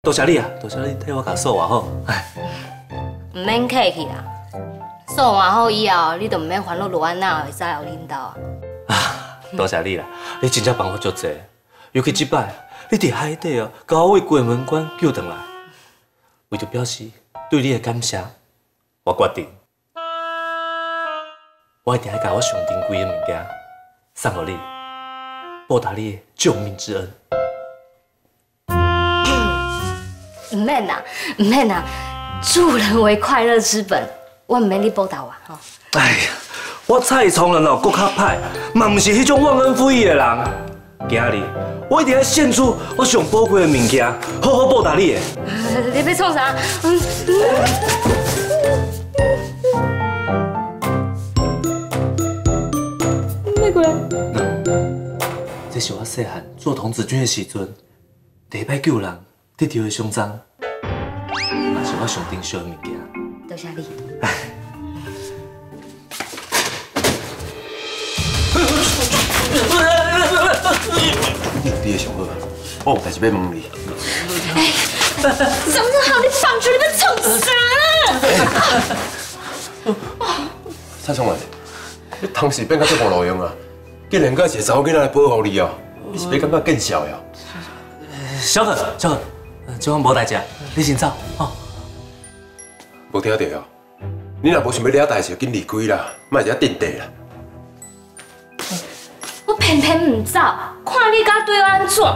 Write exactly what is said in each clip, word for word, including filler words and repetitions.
多谢你啊，多谢你替我甲锁偌好。哎， 唔免客气啦，锁完好以后，你就唔免烦恼罗安娜会使后领导啊。 啊，多谢你啦，你真正帮我足济，尤其即摆，你伫海底哦，甲我为鬼门关救回来，为着表示对你的感谢，我决定，我一定要甲我上珍贵的物件送予你，报答你的救命之恩。 唔免啦，唔免啦，助人为快乐之本，我唔免你报答我吼。 哎呀，我蔡崇仁哦，搁较歹，嘛唔是迄种忘恩负义的人。今日我一定要献出我上宝贵的物件，好好报答你的。 你要创啥？嗯。咩过来？ 这是我细汉做童子军的时阵，第一摆救人。 得到的胸章，也是我上珍惜的物件。 多谢你。 你的上好，我有代志要问你。 哎，张正浩，你放出你要创啥啦？ 蔡崇仁，你当时变到这么路用啊？竟然甲一个查某囡仔来保护你哦，你是要感觉见笑呀？ 小可，小可。 这款无代志，你先走吼。 无听到哦，你若无想要了代志，就紧离开啦，莫在遐定地啦。 我偏偏唔走，看你甲对我安怎？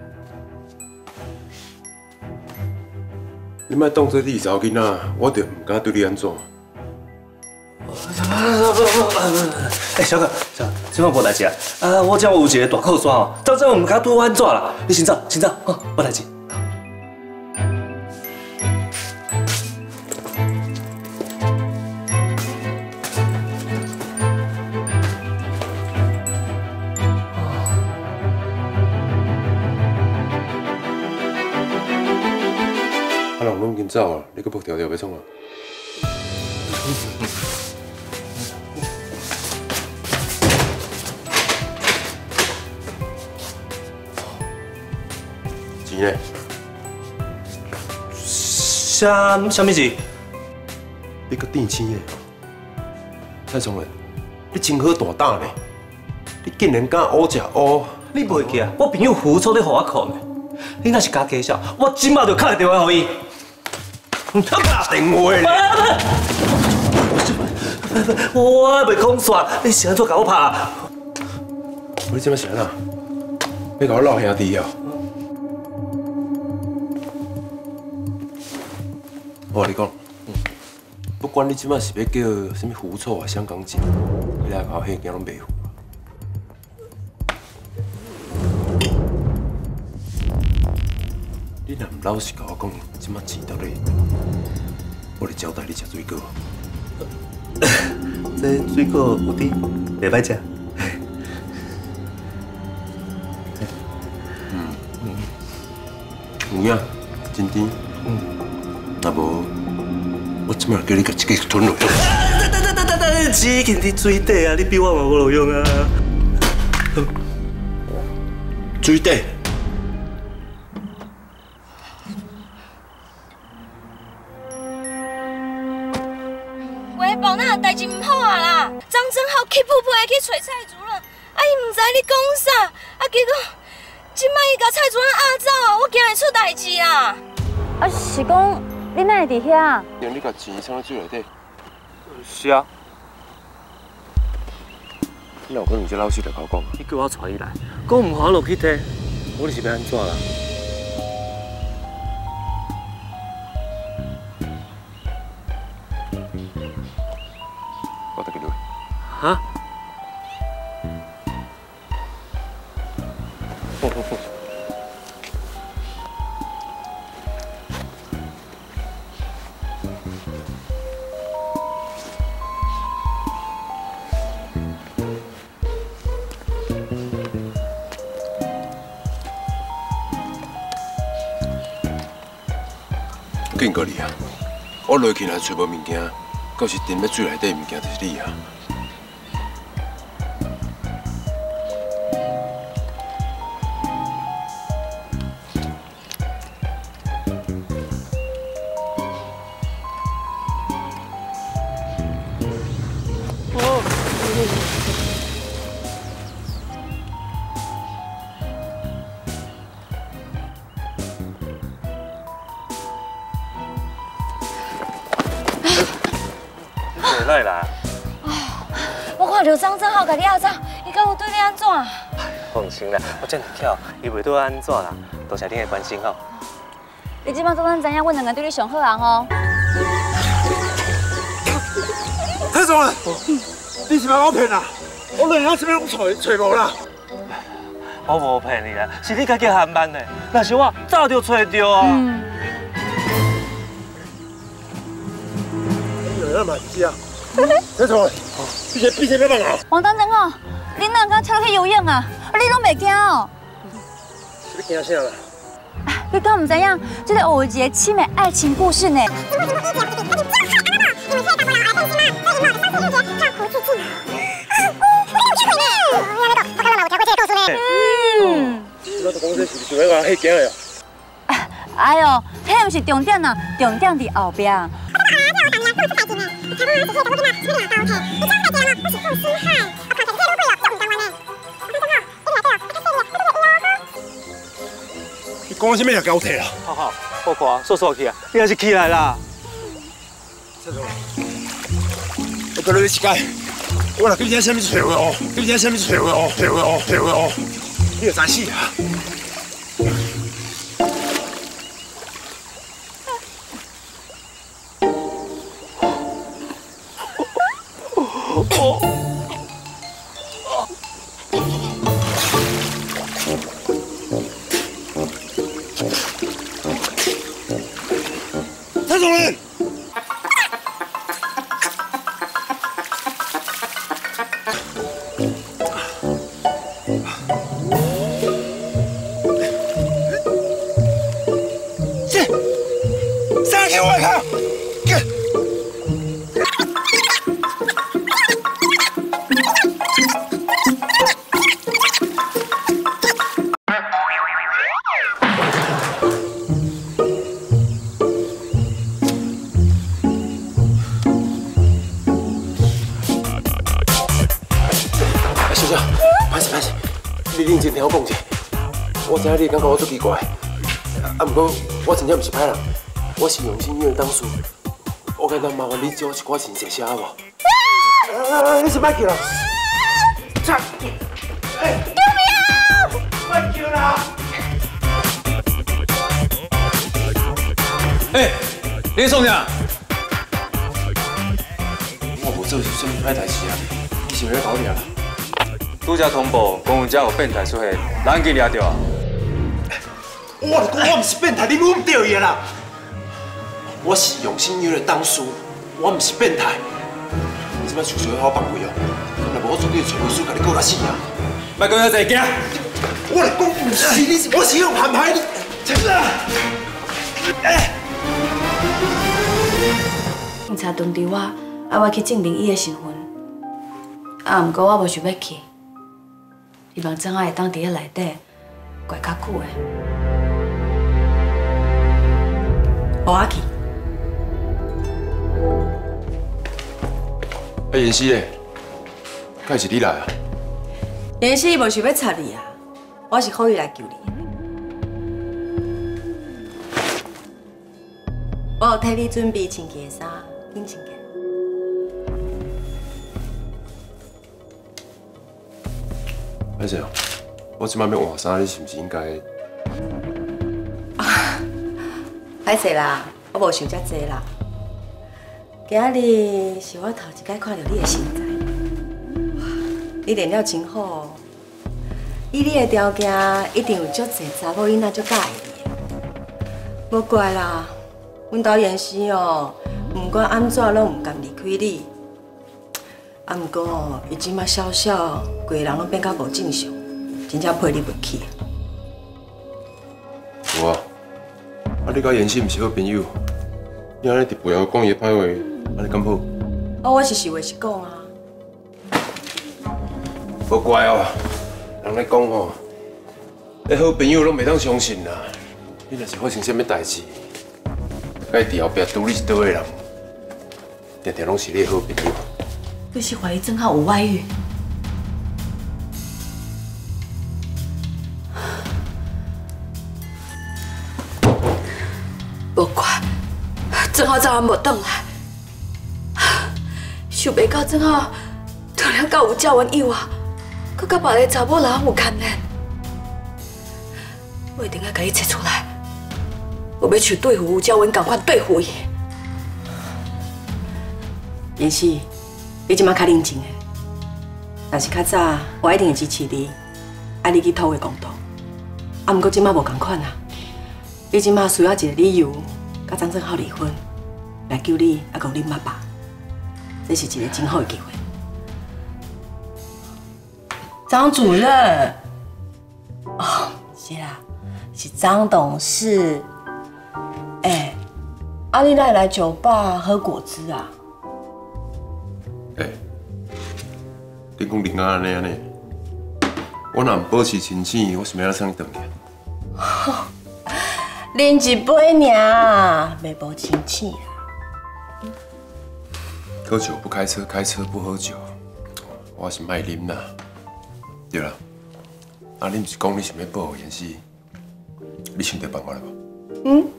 你莫当作你是查某囡仔，我就唔敢对你安怎。 哎，小可，小可，这款无代志啊。啊，我这有一个大靠山哦，到这我唔敢对我安怎啦？你先走，先走，吼，无代志。 人拢已经走啊，你搁要条条要创啊？钱呢？ 啥啥物事？ 你搁垫钱的？蔡崇仁，你真好大胆呢！你竟然敢乌食乌！ 你袂记啊？我朋友付出你互我看的。你若是假假笑，我今马就敲个电话给伊。 他打电话咧！ 我袂讲煞，你是安怎甲我拍？ 你这么想啊？要甲我闹兄弟哦！我跟你讲，不管你即摆是要叫什么狐臭啊、香港脚，你来跑迄件拢袂付。你若唔老实甲我讲，即摆钱到底？ 我来交代你吃水果。 这水果有滴，袂歹食。 嗯嗯，有影，真甜。嗯，若无，我即摆叫你甲这个吞落。等等等等等等，钱紧伫水底啊！你比我嘛无路用啊。 水底。 宝那代志唔好啊啦！张正浩气噗噗的去找蔡主任，啊伊唔知你讲啥，啊结果即摆伊甲蔡主任压走啊，我惊会出代志啊！ 啊是讲你哪会伫遐？ 用你甲钱藏在水内底。 是啊。 你有可能这老师来甲我讲？ 你叫我带伊来，讲唔好落去摕，我是要安怎啦？ 我带给你。 哈？ 好好好。警告你啊！我落去若找无物件。 到时沉在水内底物件就是你啊！ 哪会来？ 我看到张正浩甲你阿走，伊敢有对你安怎？ 放心啦，我这么巧，伊袂对安怎啦？多谢恁的关心吼。 你即摆做咱知影，阮两个对你上好人吼。 蔡总啊，你是咪我骗啊？我两下这边找找无啦。 我无骗你啦，是你家己喊慢的。若是我早就找到啊。嗯。 两下嘛是啊。蔡总，你这比赛要办啊？ 王当真哦，你哪敢跳去游泳啊？你拢袂惊哦？ 你惊啥啦？ 你敢唔知影？这个有一个凄美爱情故事呢。嗯， 我都讲这是想要我迄件的。 哎呦，迄唔是重点呐，重点伫后壁。 你讲什么也交替啦？ 好好，我看说说去啊，你还是起来啦。 蔡总，我跟你一解，我若今天啥物找我哦，今天啥物找我哦，找我哦，找我哦，你就知死啊！蔡总任。这，上给我看，给。小姐，歹势歹势，你认真听我讲者。我知影你感觉我足奇怪，啊，不过我真正不是歹人，我是永信医院的董事。我简单麻烦你借我一寡钱谢谢好无？啊，你是别叫啦！操！哎，救命！别叫啦！ 哎，你创啥？ 我无做什么歹代志啊，你是要搞我俩啦？ 拄则通报，讲有遮有变态出现，咱去抓着啊！ 我就讲我唔是变态，你误对伊啦！我是永信医院的董事，我唔是变态。你即摆想想要好放位哦，若无我绝对找律师甲你告到死啊！ 别讲遐济惊！ 我来讲唔是，你是我是用盘牌你。哎！ 警察通知我，啊，我去证明伊的身份。啊，毋过我无想要去，希望怎啊会当伫咧内底过较久的。互我去。 啊，妍希咧，敢是你来啊？ 妍希无想要插你啊，我是可以来救你。我有替你准备穿起的衫，紧穿起。 歹势哦，我即摆要换衫，你是毋是应该？ 啊，歹势啦，我无想遮济啦。今日是我头一摆看到你的身材，你练了真好。以你的条件，一定有足济查某囡仔足介意你。无怪啦，阮家妍希哦，毋管安怎拢毋甘离开你。啊，毋过哦，伊即马笑笑，规个人拢变甲无正常，真正配你袂起。 有啊，啊，你甲妍希毋是好朋友，你安尼伫背后讲伊的歹话，安尼敢好？ 哦，我是实话实讲啊。 无怪哦，人咧讲吼，咧好朋友拢袂当相信啦。你若是发生啥物代志，该伫后壁拄你一刀的人，定定拢是你的好朋友。 你是怀疑郑浩有外遇？无怪，郑浩早晚无转来。 想袂到正好突然到有教员以外，佮甲别个查某人有牵连，我一定要甲伊找出来。我要去对付有教员，赶快对付伊。 也是，你即马较冷静诶，但是较早我一定会支持你，爱你去讨回公道。啊，毋过即马无共款啊，你即马需要一个理由，甲张正浩离婚，来救你，啊，救恁爸爸，这是一个真好的机会。张主任，哦，是啦，是张董事。哎，啊，你来来酒吧喝果汁啊？ 哎，你讲林安安尼安尼，我若唔保持清醒，我是要送你回去。 啉一杯尔，袂无清醒啦。 喝酒不开车，开车不喝酒，我是卖啉啦。对啦，啊，你唔是讲你想要报复妍希，你想到办法了无？ 嗯，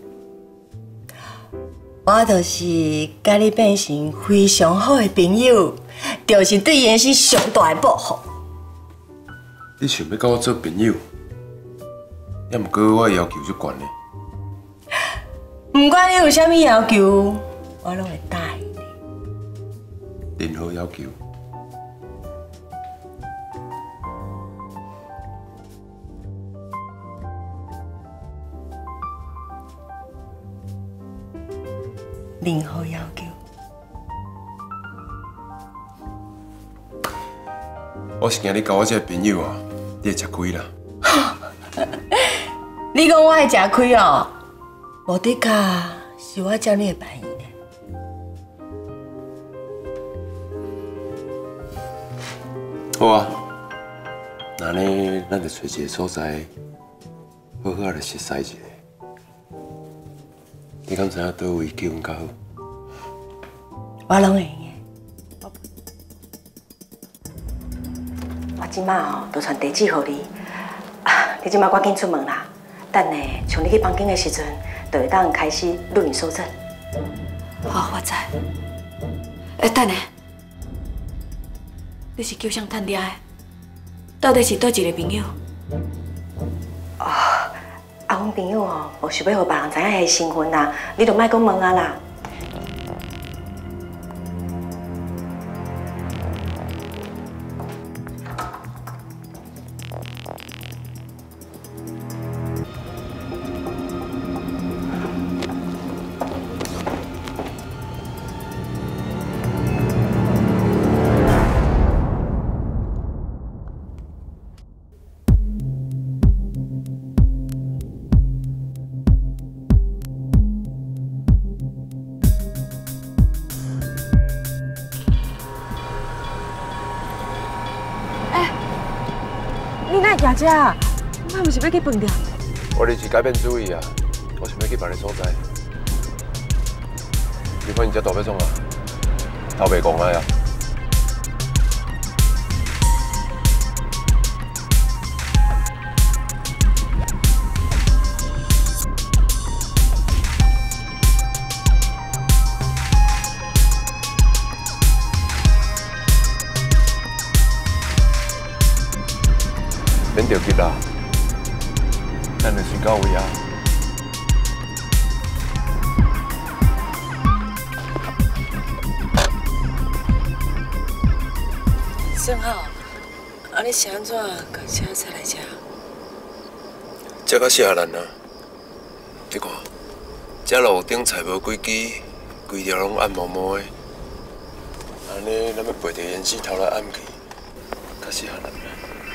我就是甲你变成非常好的朋友，就是对妍希上大的报复。 你想要跟我做朋友，也毋过我要求就悬嘞。 唔管你有啥物要求，我拢会答应你。 任何要求。 任何要求。 我是惊你交我这个朋友啊，你会吃亏啦。 你讲我会吃亏哦？无的确是我照你的办意呢。 好啊，那呢，咱就找一个所在，好好来熟悉一下。你敢知影倒位气氛较好？ 我拢会用的。我即马哦，都传地址给你。啊，你即马赶紧出门啦。等下像你去房间的时阵，就会当开始录影收证。 好，我知。哎，等下，你是叫啥探爹的？到底是倒一个朋友？ 哦，啊，阮朋友哦，无想要互别人知影伊的身份啦，你就莫讲问啊啦。你哪会行遮？我毋是要去饭店。 我临时改变主意啊，我想要去别个所在。你看你这大要创啊，头白讲啊呀。免着急啦，咱就先到位啊。 正好，啊，你是安怎把车载来遮？ 这较适合咱啊！你看，这路顶菜无几支，规条拢暗毛毛的，安尼咱要陪着妍希头来暗去，较适合咱啊。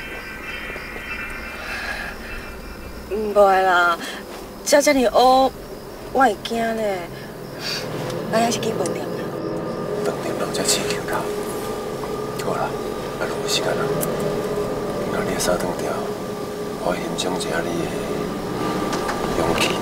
唔袂啦，遮遮尔乌，我会惊咧。咱还是去饭店啦。 饭店人才刺激啦。好啦，咱浪费时间啦。把你的衫脱掉，我欣赏一下你的勇气。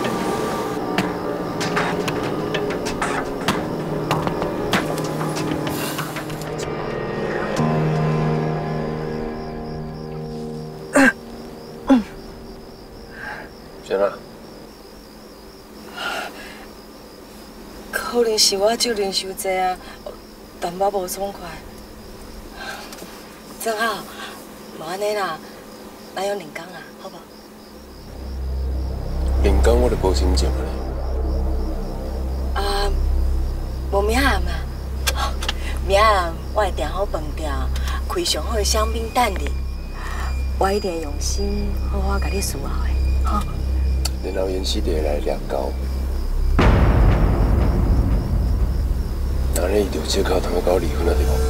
啥？ 可能是我酒啉伤济啊， 淡薄无爽快。正好，无安尼啦，咱用两工啦，好不？ 两工我就无心情了。 啊，无明暗啦，明暗我会订好饭店，开上好的香槟等你。我一定用心好好甲你伺候的，哈。 然后因死地来掠狗，那你就借口同我搞离婚了对无？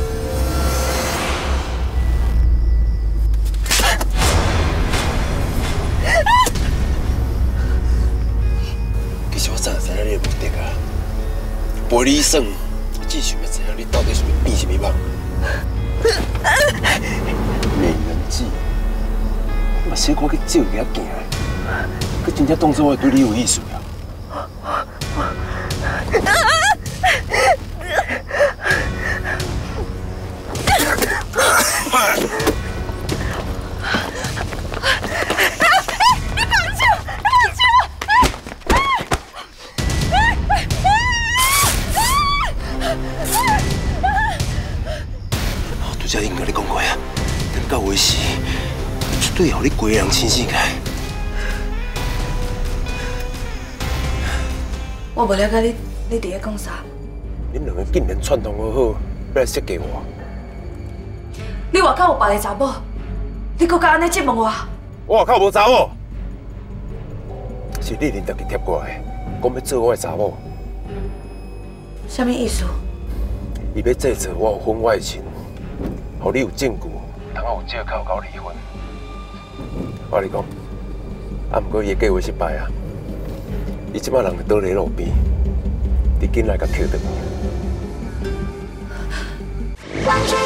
其实我早就知影你的目的啊，陪你耍，只想要知影你到底是变什么梦。美人计，我小可去借伊遐行，佮真正当作我对你有意思啊！我拄则已经甲你讲过啊，等到尾时，绝对互你规个人清醒起来。 我无了解你，你伫咧讲啥？ 恁两个竟然串通好好，要来设计我。 你外口有别个查某，你搁敢安尼质问我？ 我外口无查某，是你林特去贴过来，讲要做我的查某。 什么意思？ 伊要制造我有婚外情，互你有证据，通有借口搞离婚。我跟你讲，啊，不过伊的计划失败啊，伊即摆人就倒咧路边，你紧来甲捡倒去。